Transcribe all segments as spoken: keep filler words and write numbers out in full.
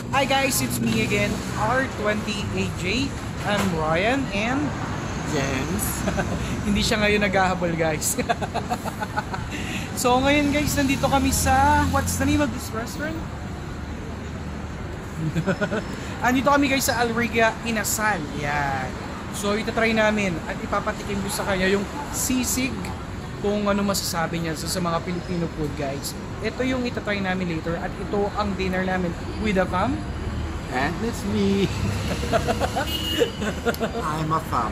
Hi guys, it's me again, R twenty A J. I'm Ryan and James. hindi siya ngayon naghahabol guys. So ngayon guys, nandito kami sa, what's the name of this restaurant? Andito kami guys sa Alriga Inasal. Yan. So itatry namin at ipapatikim ko sa kanya yung sisig, kung ano masasabi niya sa, sa mga Filipino food guys. Ito yung itatry namin later at ito ang dinner namin with a fam. And it's me. I'm a fam.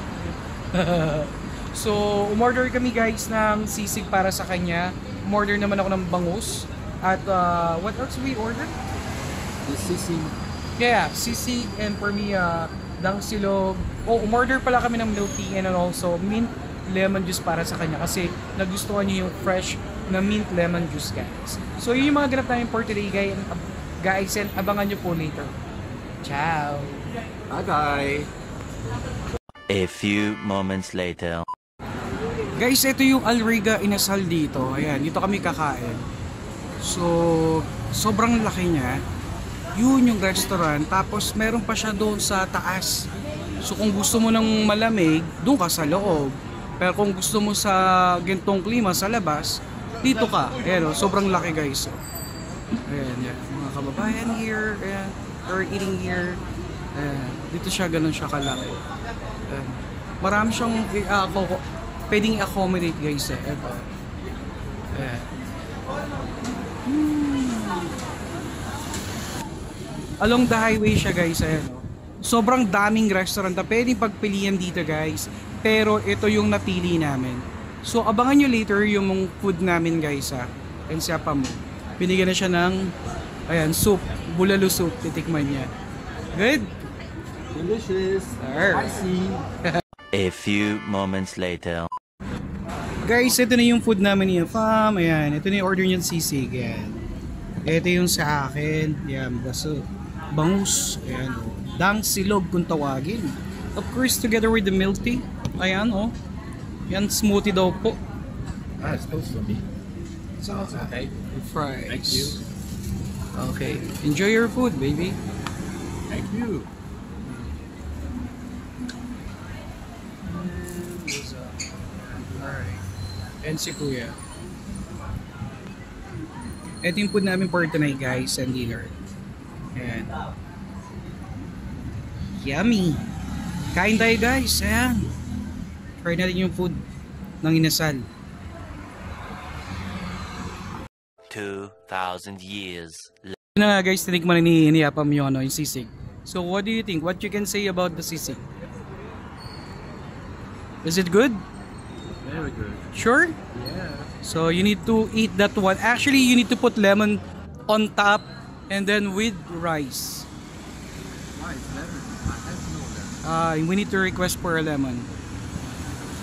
So umorder kami guys ng sisig para sa kanya. Umorder naman ako ng bangus. At uh, what else we ordered? The sisig. Yeah, sisig, and for me, uh, dang silog. Oh, umorder pala kami ng milk tea and also mint lemon juice para sa kanya kasi nagustuhan niya yung fresh na mint lemon juice guys. So yun yung mga ganap namin for today guys, and, uh, guys and abangan nyo po later. Ciao! Bye bye. A few moments later. Guys, ito yung Alriga Inasal dito. Ayan, dito kami kakain. So, sobrang laki niya. Yun yung restaurant. Tapos meron pa siya doon sa taas. So kung gusto mo ng malamig, doon ka sa loob. Pero kung gusto mo sa gintong klima sa labas, dito ka. Ayan o, sobrang laki guys. Ayan, yan. Mga kababayan here, ayan, or eating here. Ayan, dito siya, ganun siya kalaki. Ayan. Marami siyang uh, ako, pwedeng accommodate guys. Eh. Ito. Ayan. Hmm. Along the highway siya guys. Ayan o. Sobrang daming restaurant na pwedeng pagpilian dito guys. Pero ito yung napili namin. So abangan nyo later yung food namin guys ha. And siya pa mo. Binigyan na siya ng ayan, soup. Bulalo soup. Titikman niya. Good? Delicious. Alright. Spicy. A few moments later. Guys, ito na yung food namin niya. Fam, ayan. Ito na yung order niyan sisig. Ayan. Ito yung sa akin. Ayan. Baso. Bangus. Ayan. Dang silog kung tawagin. Of course, together with the milk tea. Ayan, oh. Yan, smoothie daw po. Ah, it's supposed to be. So, okay. Fries. Thank you. Okay. Enjoy your food, baby. Thank you. Alright. And si Kuya. Ito yung food namin for tonight, guys, and dinner. Ayan. Yummy! Kain tayo, guys. Ayan. Try natin yung food ng Inasal. Two thousand years. Yun na nga, guys, tinikman ni Niyapam yung, ano, yung sisig. So, what do you think? What you can say about the sisig? Is it good? Very good. Sure? Yeah. So you need to eat that one. Actually, you need to put lemon on top and then with rice. Why is lemon? I have no lemon. Uh, we need to request for a lemon.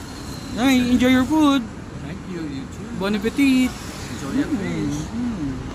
Ay, enjoy your food. Thank you, you too. Bon appetit. Enjoy your fish. Mm.